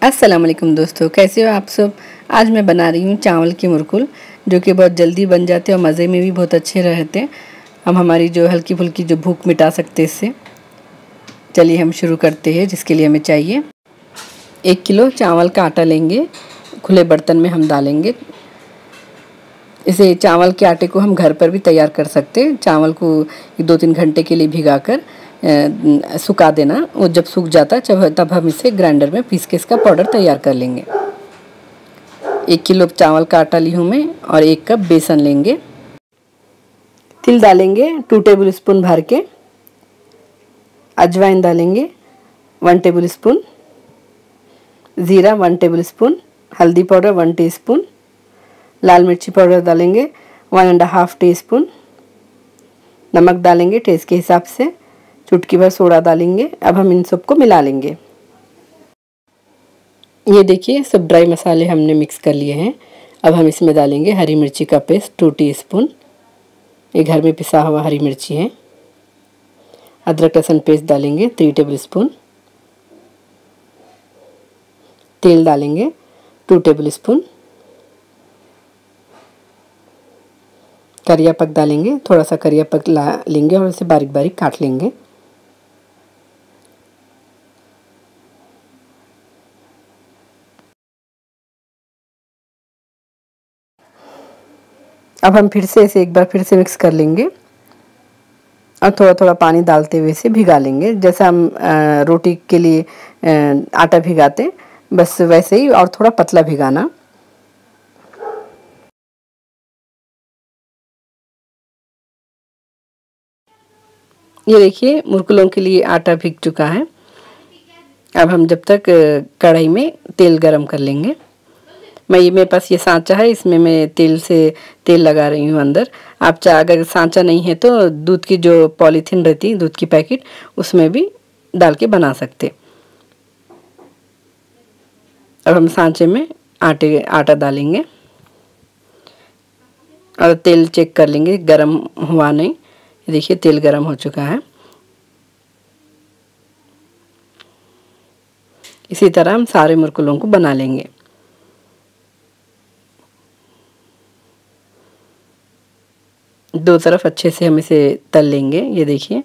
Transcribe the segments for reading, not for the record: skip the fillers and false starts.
अस्सलाम वालेकुम दोस्तों, कैसे हो आप सब। आज मैं बना रही हूँ चावल की मुरकुल, जो कि बहुत जल्दी बन जाते हैं और मज़े में भी बहुत अच्छे रहते हैं। हम हमारी जो हल्की फुल्की जो भूख मिटा सकते हैं इससे। चलिए हम शुरू करते हैं। जिसके लिए हमें चाहिए 1 किलो चावल का आटा लेंगे, खुले बर्तन में हम डालेंगे। इसे चावल के आटे को हम घर पर भी तैयार कर सकते हैं। चावल को 2-3 घंटे के लिए भिगा कर सुखा देना। वो जब सूख जाता है तब हम इसे ग्राइंडर में पीस के इसका पाउडर तैयार कर लेंगे। 1 किलो चावल का आटा ली हूँ मैं और 1 कप बेसन लेंगे। तिल डालेंगे 2 टेबल स्पून भर के। अजवाइन डालेंगे 1 टेबल स्पून। ज़ीरा 1 टेबल स्पून। हल्दी पाउडर 1 टीस्पून। लाल मिर्ची पाउडर डालेंगे 1.5 टीस्पून। नमक डालेंगे टेस्ट के हिसाब से। चुटकी भर सोडा डालेंगे। अब हम इन सबको मिला लेंगे। ये देखिए सब ड्राई मसाले हमने मिक्स कर लिए हैं। अब हम इसमें डालेंगे हरी मिर्ची का पेस्ट 2 टीस्पून। ये घर में पिसा हुआ हरी मिर्ची है। अदरक लहसुन पेस्ट डालेंगे 3 टेबल स्पून। तेल डालेंगे 2 टेबल स्पून। करिया पक डालेंगे, थोड़ा सा करिया पक लेंगे और इसे बारीक बारीक काट लेंगे। अब हम फिर से इसे एक बार फिर से मिक्स कर लेंगे और थोड़ा थोड़ा पानी डालते हुए इसे भिगा लेंगे। जैसा हम रोटी के लिए आटा भिगाते बस वैसे ही, और थोड़ा पतला भिगाना। ये देखिए मुरकुलों के लिए आटा भीग चुका है। अब हम जब तक कढ़ाई में तेल गरम कर लेंगे। मेरे पास ये सांचा है, इसमें मैं तेल लगा रही हूँ अंदर। आप चाहे अगर सांचा नहीं है तो दूध की जो पॉलीथीन रहती है, दूध की पैकेट, उसमें भी डाल के बना सकते। अब हम सांचे में आटा डालेंगे और तेल चेक कर लेंगे गरम हुआ नहीं। देखिए तेल गरम हो चुका है। इसी तरह हम सारे मुरकुलों को बना लेंगे। दो तरफ अच्छे से हम इसे तल लेंगे। ये देखिए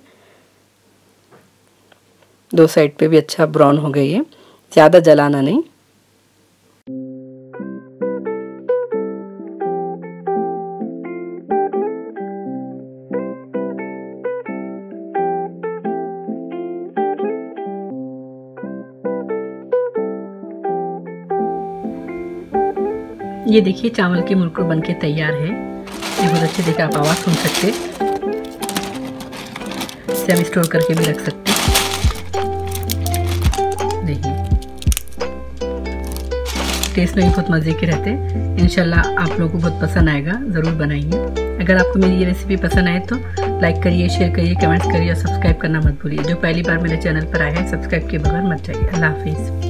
दो साइड पे भी अच्छा ब्राउन हो गई है, ज़्यादा जलाना नहीं। ये देखिए चावल की मुरकुल बनके तैयार है। ये बहुत अच्छे देखिए, आप आवाज़ सुन सकते। इसे हम स्टोर करके भी रख सकते। देखिए टेस्ट में भी बहुत मज़े के रहते। इंशाल्लाह आप लोगों को बहुत पसंद आएगा, ज़रूर बनाइए। अगर आपको मेरी ये रेसिपी पसंद आए तो लाइक करिए, शेयर करिए, कमेंट्स करिए और सब्सक्राइब करना मत भूलिए। जो पहली बार मेरे चैनल पर आए हैं सब्सक्राइब के बगैर मत जाइए। अल्लाह हाफिज़।